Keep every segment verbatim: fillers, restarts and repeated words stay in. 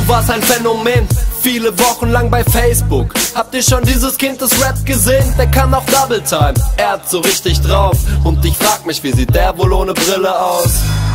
Du warst ein Phänomen, viele Wochen lang bei Facebook. Habt ihr schon dieses Kind des Rap gesehen? Der kann auch Double Time, er hat so richtig drauf. Und ich frag mich, wie sieht der wohl ohne Brille aus?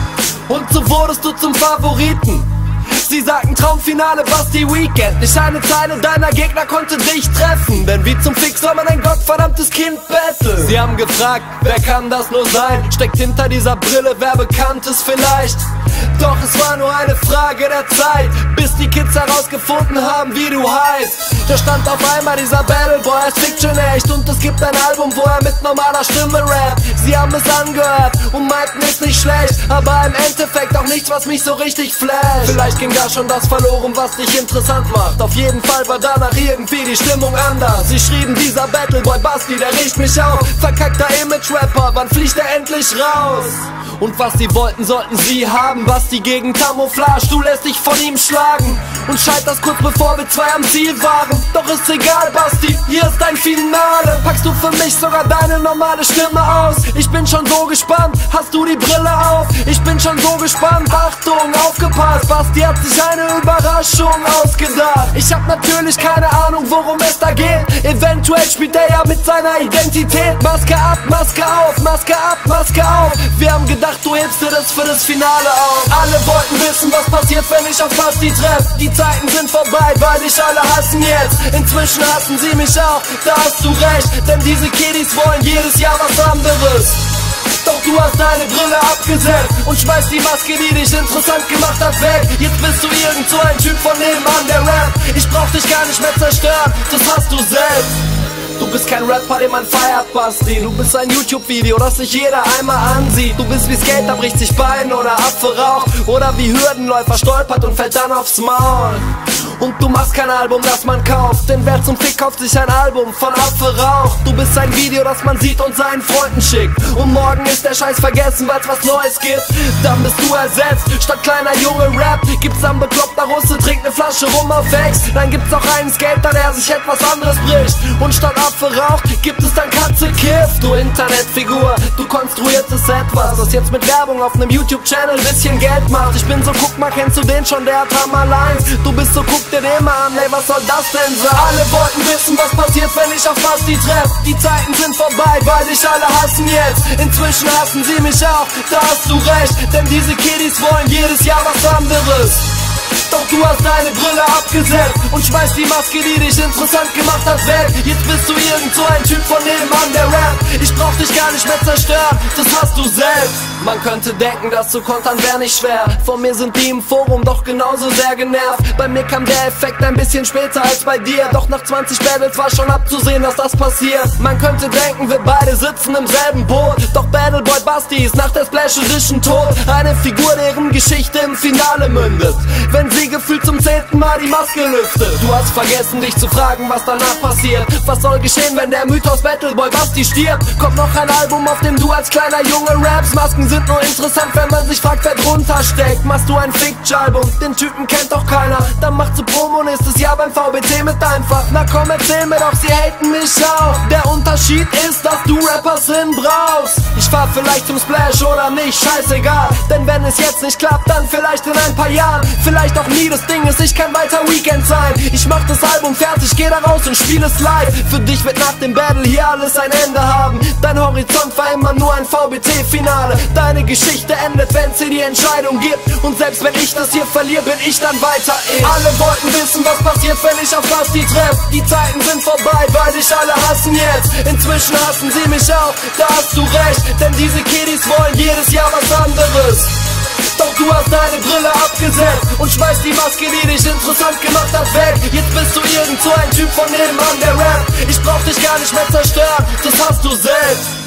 Und so wurdest du zum Favoriten. Sie sagten Traumfinale, Basti Weekend. Nicht eine Zeile deiner Gegner konnte dich treffen. Denn wie zum Fix soll man ein gottverdammtes Kind betteln? Sie haben gefragt, wer kann das nur sein? Steckt hinter dieser Brille, wer bekannt ist vielleicht? Doch es war nur eine Frage der Zeit, bis die Kids herausgefunden haben, wie du heißt. Da stand auf einmal dieser Battle Boy als Fiction echt. Und es gibt ein Album, wo er mit normaler Stimme rappt. Sie haben es angehört und meinten, ist nicht schlecht, aber im Endeffekt auch nichts, was mich so richtig flasht. Vielleicht ging da schon das verloren, was dich interessant macht. Auf jeden Fall war danach irgendwie die Stimmung anders. Sie schrieben, dieser Battleboy Basti, der riecht mich auf. Verkackter Image-Rapper, wann fliegt er endlich raus? Und was sie wollten, sollten sie haben. Basti gegen Camouflage, du lässt dich von ihm schlagen und scheiterst kurz bevor wir zwei am Ziel waren. Doch ist egal, Basti, hier ist dein Finale. Packst du für mich sogar deine normale Stimme aus? Ich bin schon so gespannt, hast du die Brille auf? Ich bin schon so gespannt, Achtung, aufgepasst, Basti hat sich eine Überraschung ausgedacht. Ich hab natürlich keine Ahnung, worum es da geht. Eventuell spielt er ja mit seiner Identität. Maske ab, Maske auf, Maske ab, Maske auf. Wir haben gedacht, du hebst dir das für das Finale auf. Alle wollten wissen, was passiert, wenn ich auf Basti treff. Die Zeiten sind vorbei, weil dich alle hassen jetzt. Inzwischen hassen sie mich auch, da hast du recht. Denn diese Kiddies wollen jedes Jahr was anderes. Doch du hast deine Brille abgesetzt und schmeißt die Maske, die dich interessant gemacht hat, weg. Jetzt bist du irgend so ein Typ von nebenan, der Rap. Ich brauch dich gar nicht mehr zerstören, das hast du selbst. Du bist kein Rapper, den man feiert, Basti. Du bist ein YouTube-Video, das sich jeder einmal ansieht. Du bist wie Skater, bricht sich Bein oder Affe raucht. Oder wie Hürdenläufer stolpert und fällt dann aufs Maul. Und du machst kein Album, das man kauft. Denn wer zum Fick kauft sich ein Album von Affe raucht? Du bist ein Video, das man sieht und seinen Freunden schickt. Und morgen ist der Scheiß vergessen, weil's was Neues gibt. Dann bist du ersetzt, statt kleiner Junge Rap gibt's dann bekloppter Russe, trinkt ne Flasche rum auf Ex. Dann gibt's auch einen Skater, der sich etwas anderes bricht. Und statt Affe raucht, gibt es dann Katze Kiff. Du Internetfigur, du konstruiertest etwas, das jetzt mit Werbung auf nem YouTube-Channel bisschen Geld macht. Ich bin so, guck mal, kennst du den schon, der hat Hammer Lines. Du bist so, guck dir den mal an, ey, was soll das denn sein? Alle wollten wissen, was passiert, wenn ich auf Basti treff. Die Zeiten sind vorbei, weil dich alle hassen jetzt. Inzwischen hassen sie mich auch, da hast du recht. Denn diese Kiddies wollen jedes Jahr was anderes. Doch du hast deine Brille abgesetzt und schmeißt die Maske, die dich interessant gemacht hat, weg. Jetzt bist du irgend so ein Typ von nebenan, der Rap. Ich brauch dich gar nicht mehr zerstören, das hast du selbst. Man könnte denken, das zu kontern wäre nicht schwer. Von mir sind die im Forum doch genauso sehr genervt. Bei mir kam der Effekt ein bisschen später als bei dir. Doch nach zwanzig Battles war schon abzusehen, dass das passiert. Man könnte denken, wir beide sitzen im selben Boot. Doch Battleboy Basti ist nach der Splash Edition tot. Eine Figur, deren Geschichte im Finale mündet, wenn sie gefühlt zum zehnten Mal die Maske lüftet. Du hast vergessen, dich zu fragen, was danach passiert. Was soll geschehen, wenn der Mythos Battleboy Basti stirbt? Kommt noch ein Album, auf dem du als kleiner Junge rappst. Masken sind nur interessant, wenn man sich fragt, wer drunter steckt. Machst du ein Fiction-Album, den Typen kennt doch keiner. Dann machst du Promo nächstes Jahr beim V B T mit einfach. Na komm, erzähl mir doch, sie haten mich auch. Der Unterschied ist, dass du Rappers hin brauchst. Ich fahr vielleicht zum Splash oder nicht, scheißegal. Denn wenn es jetzt nicht klappt, dann vielleicht in ein paar Jahren. Vielleicht auch nie, das Ding ist, ich kann weiter Weekend sein. Ich mach das Album fertig, geh da raus und spiel es live. Für dich wird nach dem Battle hier alles ein Ende haben. Dein Horizont war immer nur ein V B T-Finale. Deine Geschichte endet, wenn's hier die Entscheidung gibt. Und selbst wenn ich das hier verliere, bin ich dann weiter ich. Alle wollten wissen, was passiert, wenn ich auf Basti treff. Die Zeiten sind vorbei, weil dich alle hassen jetzt. Inzwischen hassen sie mich auch, da hast du recht. Denn diese Kiddies wollen jedes Jahr was anderes. Doch du hast deine Brille abgesetzt und schmeißt die Maske, die dich interessant gemacht hat, weg. Jetzt bist du irgend so ein Typ von nebenan, der Rap. Ich brauch dich gar nicht mehr zerstören, das hast du selbst.